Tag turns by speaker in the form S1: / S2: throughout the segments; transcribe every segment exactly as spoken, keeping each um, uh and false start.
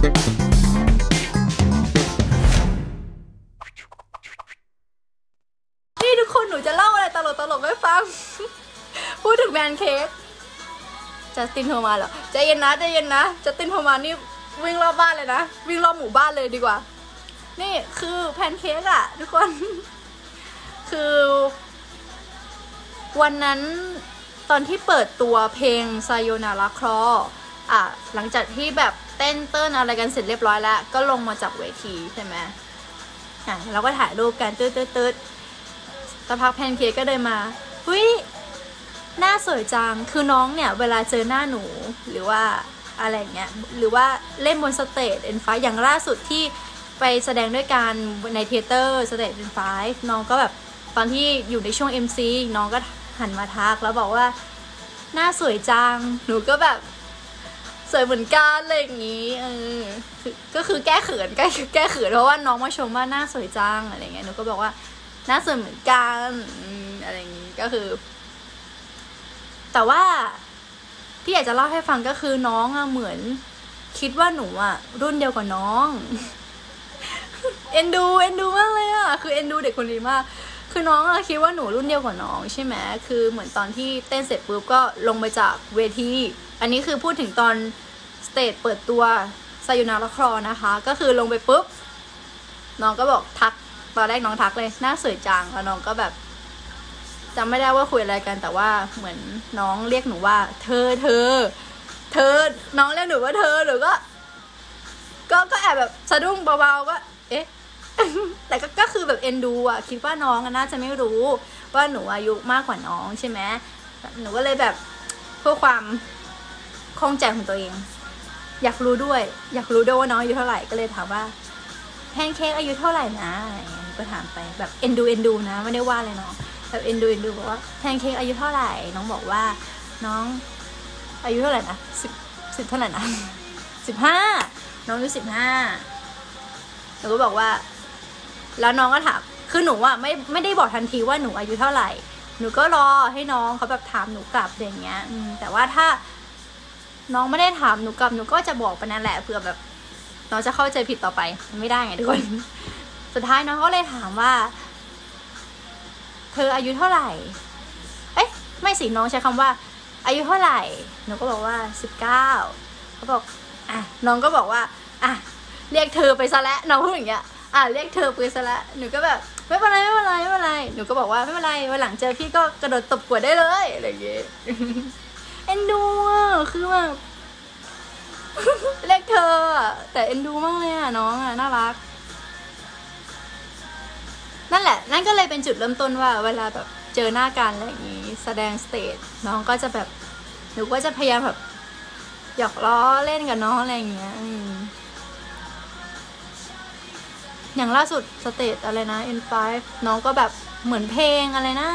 S1: นี่ทุกคนหนูจะเล่าอะไรตลกๆให้ฟัง พูดถึงแพนเค้กจัสตินโทรมาเหรอใจเย็นนะใจเย็นนะจัสตินโทรมานี่วิ่งรอบบ้านเลยนะวิ่งรอบหมู่บ้านเลยดีกว่านี่คือแพนเค้กอะทุกคน คือวันนั้นตอนที่เปิดตัวเพลงไซโยนาราคลออ่ะหลังจากที่แบบเต้นเต้นอะไรกันเสร็จเรียบร้อยแล้วก็ลงมาจากเวทีใช่ไหมอ่ะเราก็ถ่ายรูปกันตืดตืดตืดสักพักแพนเค้กก็เดินมาเฮ้ยหน้าสวยจังคือน้องเนี่ยเวลาเจอหน้าหนูหรือว่าอะไรเงี้ยหรือว่าเล่นบนสเตจเอ็นไฟอย่างล่าสุดที่ไปแสดงด้วยกันในเทเตอร์สเตจเอ็นไฟน้องก็แบบตอนที่อยู่ในช่วง เอ็ม ซี น้องก็หันมาทักแล้วบอกว่าหน้าสวยจังหนูก็แบบสวยเหมือนกันอะไรอย่างนี้เออก็คือแก้เขินแก้แก้เขินเพราะว่าน้องมาชมว่าหน้าสวยจังอะไรเงี้ยหนูก็บอกว่าหน้าสวยเหมือนกันอะไรอย่างนี้ก็คือแต่ว่าที่อยากจะเล่าให้ฟังก็คือน้องอะเหมือนคิดว่าหนูอะรุ่นเดียวกับน้องเอ็นดูเอ็นดูมากเลยอะคือเอ็นดูเด็กคนนี้มากคือน้องอะคิดว่าหนูรุ่นเดียวกับน้องใช่ไหมคือเหมือนตอนที่เต้นเสร็จปุ๊บก็ลงไปจากเวทีอันนี้คือพูดถึงตอนสเตจเปิดตัวไซโยนาราคลอนะคะก็คือลงไปปุ๊บน้องก็บอกทักตอนแรกน้องทักเลยหน้าสวยจังแล้วน้องก็แบบจำไม่ได้ว่าคุยอะไรกันแต่ว่าเหมือนน้องเรียกหนูว่าเธอเธอเธอน้องเรียกหนูว่าเธอหนูก็ก็ก็แอบแบบสะดุ้งเบาๆก็เอ๊ะ แต่ก็ก็คือแบบเอ็นดูอ่ะคิดว่าน้องน่าจะไม่รู้ว่าหนูอายุมากกว่าน้องใช่ไหมหนูก็เลยแบบเพื่อความคล่องใจของตัวเองอยากรู้ด้วยอยากรู้ด้วยว่าน้องอายุเท่าไหร่ก็เลยถามว่าแพนเค้กอายุเท่าไหร่นะอะไรเงี้ยก็ถามไปแบบเอ็นดูเอ็นดูนะไม่ได้ว่าเลยเนาะแบบเอ็นดูเอ็นดูบอกว่าแพนเค้กอายุเท่าไหร่น้องบอกว่าน้องอายุเท่าไหร่นะสิบสิบเท่าไหร่นะสิบห้าน้องอายุสิบห้าหนูก็บอกว่าแล้วน้องก็ถามคือหนูอ่ะไม่ไม่ได้บอกทันทีว่าหนูอายุเท่าไหร่หนูก็รอให้น้องเขาแบบถามหนูกลับอย่างเงี้ยแต่ว่าถ้าน้องไม่ได้ถามหนูกลับหนูก็จะบอกไปนั่นแหละเผื่อแบบน้องจะเข้าใจผิดต่อไปไม่ได้ไงทุกคนสุดท้ายน้องก็เลยถามว่าเธออายุเท่าไหร่เอ๊ะไม่สิน้องใช้คำว่าอายุเท่าไหร่หนูก็บอกว่าสิบเก้าเขาบอกอ่ะน้องก็บอกว่าอ่ะเรียกเธอไปซะแล้วน้องพูดอย่างเงี้ยอ่ะเรียกเธอไปซะแล้วหนูก็แบบไม่เป็นไรไม่เป็นไรไม่เป็นไรหนูก็บอกว่าไม่เป็นไรวันหลังเจอพี่ก็กระโดดตบกวดได้เลยอะไรอย่างเงี้ยเอ็นดูอ่ะคือแบบเรียกเธอแต่เอ็นดูมากเลยอ่ะน้องอ่ะน่ารักนั่นแหละนั่นก็เลยเป็นจุดเริ่มต้นว่าเวลาแบบเจอหน้ากันอะไรอย่างงี้แสดงสเตจน้องก็จะแบบหนูก็จะพยายามแบบหยอกล้อเล่นกับน้องอะไรอย่างเงี้ยอย่างล่าสุดสเตจอะไรนะ เอ็น ไฟว์ น้องก็แบบเหมือนเพลงอะไรนะ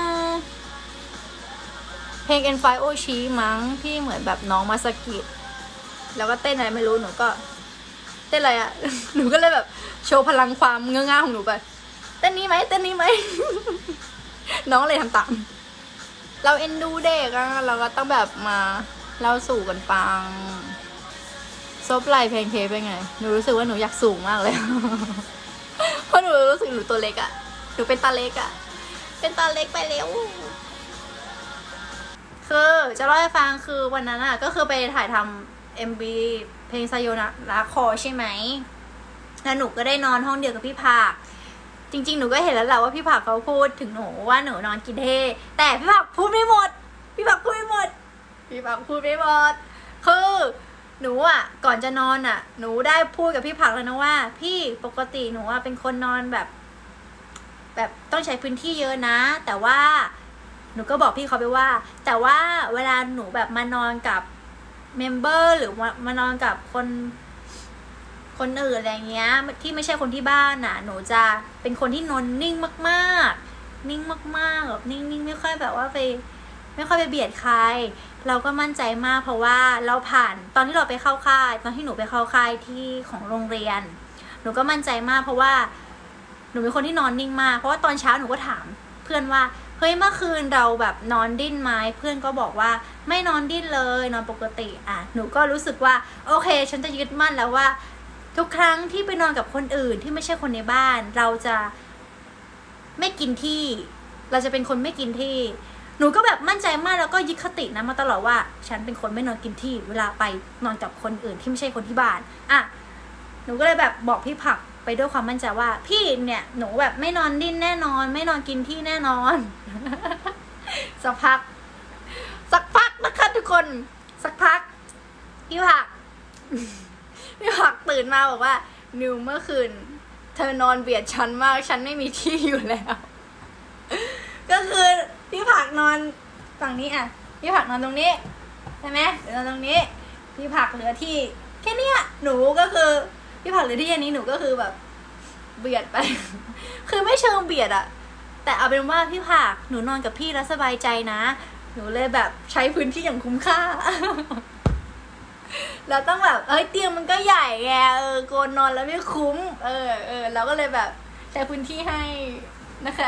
S1: เพลง เอ็น ไฟว์ โอชิมั้งที่เหมือนแบบน้องมาสกิดแล้วก็เต้นอะไรไม่รู้หนูก็เต้นอะไรอ่ะ หนูก็เลยแบบโชว์พลังความเงื้อง่าของหนูไปเต้นนี้ไหมเต้นนี้ไหม น้องเลยทำตามเราเอ็นดูเด็กอะเราก็ต้องแบบมาเล่าสู่กันฟังซบไหล่เพลงเคเป็นไงหนูรู้สึกว่าหนูอยากสูงมากเลย เพราะหนูรู้สึกหนูตัวเล็กอะหนูเป็นตาเล็กอะเป็นตาเล็กไปแล้วคือจะเล่าให้ฟังคือวันนั้นอะก็คือไปถ่ายทำ เอ็ม วี เพลงไซโยนาราคลอใช่ไหมแล้วหนูก็ได้นอนห้องเดียวกับพี่ผักจริงๆหนูก็เห็นแล้วแหละว่าพี่ผักเขาพูดถึงหนูว่าหนูนอนกินเทแต่พี่ผักพูดไม่หมดพี่ผักพูดไม่หมดพี่ผักพูดไม่หมดคือหนูอ่ะก่อนจะนอนอ่ะหนูได้พูดกับพี่ผักแล้วนะว่าพี่ปกติหนูอ่ะเป็นคนนอนแบบแบบต้องใช้พื้นที่เยอะนะแต่ว่าหนูก็บอกพี่เขาไปว่าแต่ว่าเวลาหนูแบบมานอนกับเมมเบอร์หรือมามานอนกับคนคนอื่นอะไรเงี้ยที่ไม่ใช่คนที่บ้านน่ะหนูจะเป็นคนที่นอนนิ่งมากๆนิ่งมากๆแบบนิ่งๆไม่ค่อยแบบว่าไปไม่ค่อยไปเบียดใครเราก็มั่นใจมากเพราะว่าเราผ่านตอนที่เราไปเข้าค่ายตอนที่หนูไปเข้าค่ายที่ของโรงเรียนหนูก็มั่นใจมากเพราะว่าหนูเป็นคนที่นอนนิ่งมากเพราะว่าตอนเช้าหนูก็ถามเพื่อนว่าเฮ้ยเมื่อคืนเราแบบนอนดิ้นไหมเพื่อนก็บอกว่าไม่นอนดิ้นเลยนอนปกติอ่ะหนูก็รู้สึกว่าโอเคฉันจะยึดมั่นแล้วว่าทุกครั้งที่ไปนอนกับคนอื่นที่ไม่ใช่คนในบ้านเราจะไม่กินที่เราจะเป็นคนไม่กินที่หนูก็แบบมั่นใจมากแล้วก็ยึดคตินะมาตลอดว่าฉันเป็นคนไม่นอนกินที่เวลาไปนอนกับคนอื่นที่ไม่ใช่คนที่บ้านอ่ะหนูก็เลยแบบบอกพี่ผักไปด้วยความมั่นใจว่าพี่เนี่ยหนูแบบไม่นอนดิ้นแน่นอนไม่นอนกินที่แน่นอน สักพักสักพักนะคะทุกคนสักพักพี่ผัก พี่ผักตื่นมาบอกว่านิวเมื่อคืนเธอนอนเบียดฉันมากฉันไม่มีที่อยู่แล้ว ก็คือพี่ผักนอนฝั่งนี้อ่ะพี่ผักนอนตรงนี้ใช่ไหมเดี๋ยวนอนตรงนี้พี่ผักเหลือที่แค่นี้หนูก็คือพี่ผักเหลือที่แค่นี้หนูก็คือแบบเบียดไป คือไม่เชิงเบียดอะแต่เอาเป็นว่าพี่ผักหนูนอนกับพี่แล้วสบายใจนะหนูเลยแบบใช้พื้นที่อย่างคุ้มค่า เราต้องแบบเอ้ยเตียงมันก็ใหญ่ไงเออโกนนอนแล้วไม่คุ้มเออเออเราก็เลยแบบใช้พื้นที่ให้นะคะ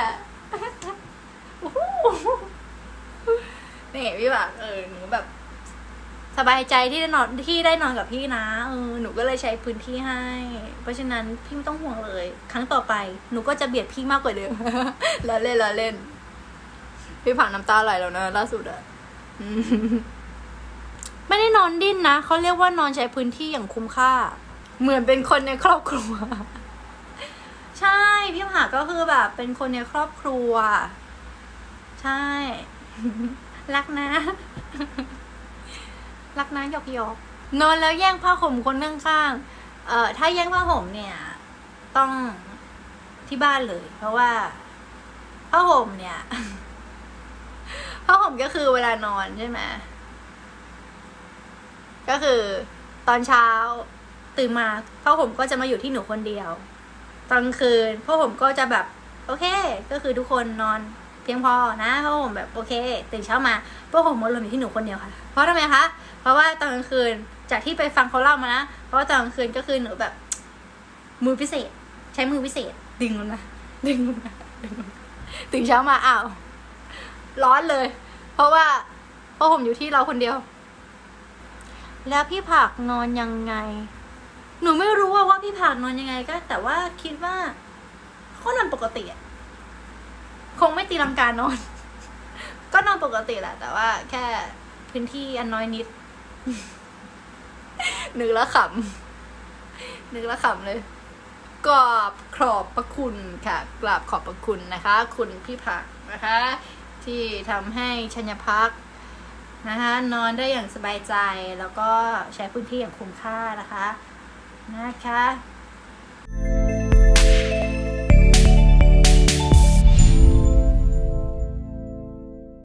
S1: นี่พี่แบบเออหนูแบบสบายใจที่ได้นอนที่ได้นอนกับพี่นะเออหนูก็เลยใช้พื้นที่ให้เพราะฉะนั้นพี่ไม่ต้องห่วงเลยครั้งต่อไปหนูก็จะเบียดพี่มากกว่าเดิม แล้วเล่นแล้วเล่นพี่ผักน้ำตาไหลแล้วนะล่าสุดอะ ไม่ได้นอนดิ้นนะเขาเรียกว่านอนใช้พื้นที่อย่างคุ้มค่าเหมือนเป็นคนในครอบครัว ใช่พี่ผักก็คือแบบเป็นคนในครอบครัวใช่ รักนะ รักนะหยอกหยอกนอนแล้วแย่งผ้าห่มคนข้างๆเอ่อถ้าแย่งผ้าห่มเนี่ยต้องที่บ้านเลยเพราะว่าผ้าห่มเนี่ย ผ้าห่มก็คือเวลานอนใช่ไหมก็คือตอนเช้าตื่นมาผ้าห่มก็จะมาอยู่ที่หนูคนเดียวตอนคืนผ้าห่มก็จะแบบโอเคก็คือทุกคนนอนเพียงพอนะผ้าห่มแบบโอเคตื่นเช้ามาผ้าห่มมดลงอยู่ที่หนูคนเดียวค่ะเพราะทำไมคะเพราะว่าตอนกลางคืนจากที่ไปฟังเขาเล่ามานะเพราะว่าตอนกลางคืนก็คือหนูแบบมือพิเศษใช้มือพิเศษดึงลงนะดึงลงนะดึงลงตื่นเช้ามาอ้าวร้อนเลยเพราะว่าผ้าห่มอยู่ที่เราคนเดียวแล้วพี่ผักนอนยังไงหนูไม่รู้ว่าว่าพี่ผักนอนยังไงก็แต่ว่าคิดว่าเขานอนปกติอะคงไม่ตีลังกานอน ก็นอนปกติแหละแต่ว่าแค่พื้นที่อันน้อยนิด นึกแล้วขำนึกแล้วขำเลยกราบขอบพระคุณค่ะกราบขอบพระคุณนะคะคุณพี่ผักนะคะที่ทำให้ชัญพักนะคะนอนได้อย่างสบายใจแล้วก็ใช้พื้นที่อย่างคุ้มค่านะคะนะคะ